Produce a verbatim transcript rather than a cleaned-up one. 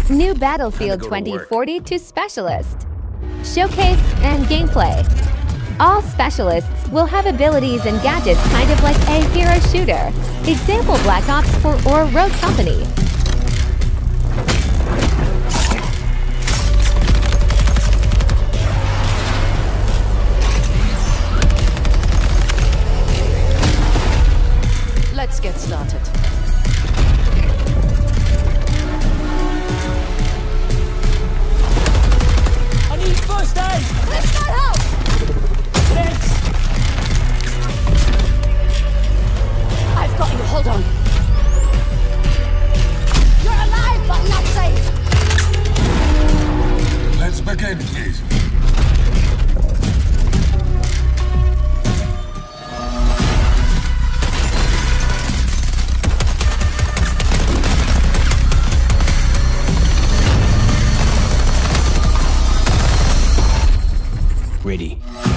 New Battlefield twenty forty-two Specialist. Showcase and gameplay. All specialists will have abilities and gadgets kind of like a hero shooter. Example Black Ops for or Rogue Company. Let's get started. I need first aid! Let's not help! Thanks! I've got you, hold on. You're alive, but not safe! Let's begin, please. Ready.